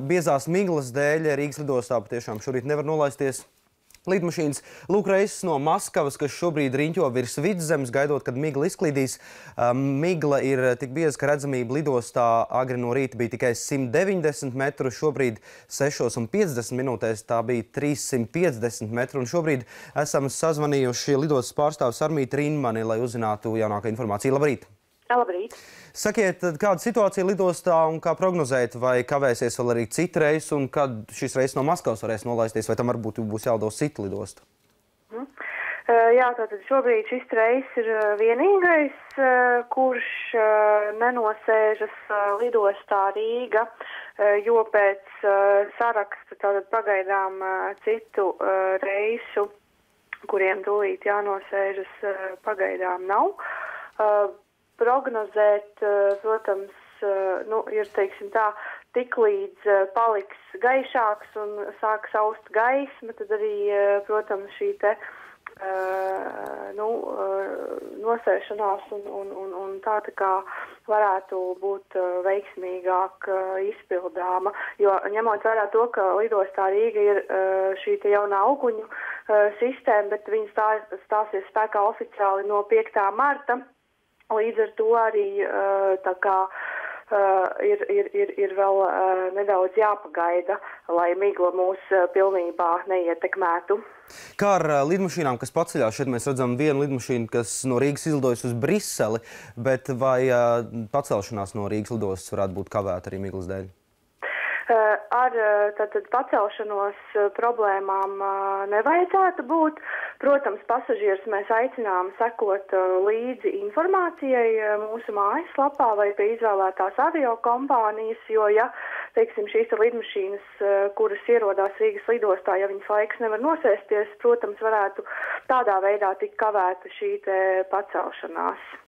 biezās miglas dēļ Rīgas lidostā patiešām šorīt nevar nolaisties lidmašīnas. Lūk, reises no Maskavas, kas šobrīd riņķo virs Vidzemes, gaidot, kad migla izklīdīs. Migla ir tik bieza, ka redzamība lidostā agri no rīta bija tikai 190 metru, šobrīd 6:50 tā bija 350 metru. Un šobrīd esam sazvanījuši lidostas pārstāvis Armīti Rinmani, lai uzzinātu jaunāko informāciju. Labrīt! Labrīt! Sakiet, kāda situācija lidostā un kā prognozēt, vai kavēsies vēl arī citi reisi un kad šis reiss no Maskavas varēs nolaisties, vai tam varbūt būs jālidos cita lidosta? Jā, tātad šobrīd šis reiss ir vienīgais, kurš nenosēžas lidostā Rīga, jo pēc saraksta tātad pagaidām citu reisu, kuriem tūlīt jānosēžas, pagaidām nav. Prognozēt, protams, ir, teiksim tā, tik līdz paliks gaišāks un sāks aust gaisma, tad arī, protams, šī te nosēšanās un tā kā varētu būt veiksmīgāk izpildāma, jo ņemot vērā to, ka lidostā Rīga ir šī te jaunā auguņu sistēma, bet viņa stāsies spēkā oficiāli no 5. marta. Līdz ar to arī tā kā ir vēl nedaudz jāpagaida, lai migla mūs pilnībā neietekmētu. Kā ar lidmašīnām, kas paceļās? Šeit mēs redzam vienu lidmašīnu, kas no Rīgas izlidojas uz Briseli, bet vai pacelšanās no Rīgas lidostas varētu būt kavēta arī miglas dēļ? Ar tātad pacelšanos problēmām nevajadzētu būt. Protams, pasažierus mēs aicinām sekot līdzi informācijai mūsu mājaslapā vai pie izvēlētās aviokompānijas, jo, ja, teiksim, šīs lidmašīnas, kuras ierodās Rīgas lidostā, ja viņas laiks nevar nosēsties, protams, varētu tādā veidā tikt kavēta šī te pacelšanās.